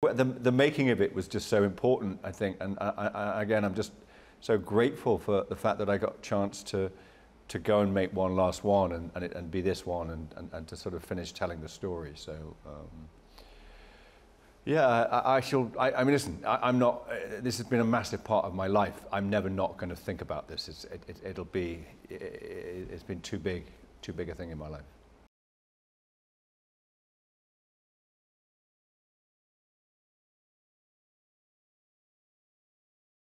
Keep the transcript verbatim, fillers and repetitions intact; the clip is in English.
the, the making of it was just so important, I think. And I, I, again, I'm just so grateful for the fact that I got a chance to to go and make one last one and and, it, and be this one and, and and to sort of finish telling the story. So. Um, Yeah, I, I shall. I, I mean, listen. I, I'm not. Uh, this has been a massive part of my life. I'm never not going to think about this. It's, it, it, it'll be. It, it's been too big, too big a thing in my life.